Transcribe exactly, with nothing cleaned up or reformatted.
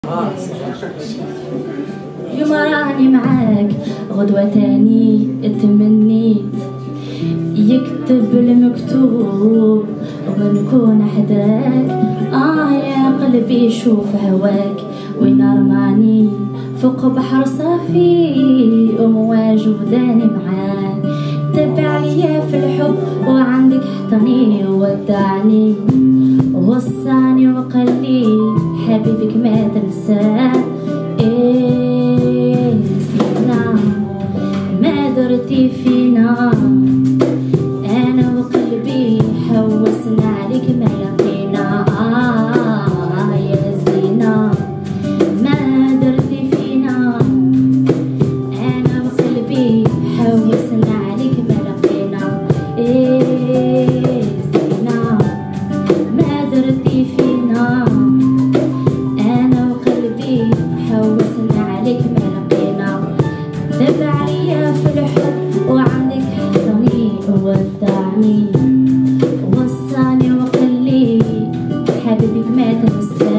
اليوم راني معاك غدوة تاني تمنيت يكتب المكتوب ونكون حداك. آه يا قلبي شوف هواك وين رماني فوق بحر صافي ومواج وداني معاه. تبع ليا في الحب وعندك حطني ودعني وصاني وقالي حبيبك ما تنساه. إيه سيدنا ما درتي فينا أنا وقلبي حوسنا عليك ما لقينا. آه يا زينة ما درتي فينا أنا وقلبي حوسنا عليك ما لقينا. إيه زينة ما درتي فينا أنا وقلبي حوسنا عليك ما لقينا. تبع ليا في الحب وعندك حضني ودعني وصاني وقال لي حبيبك ما تنسى.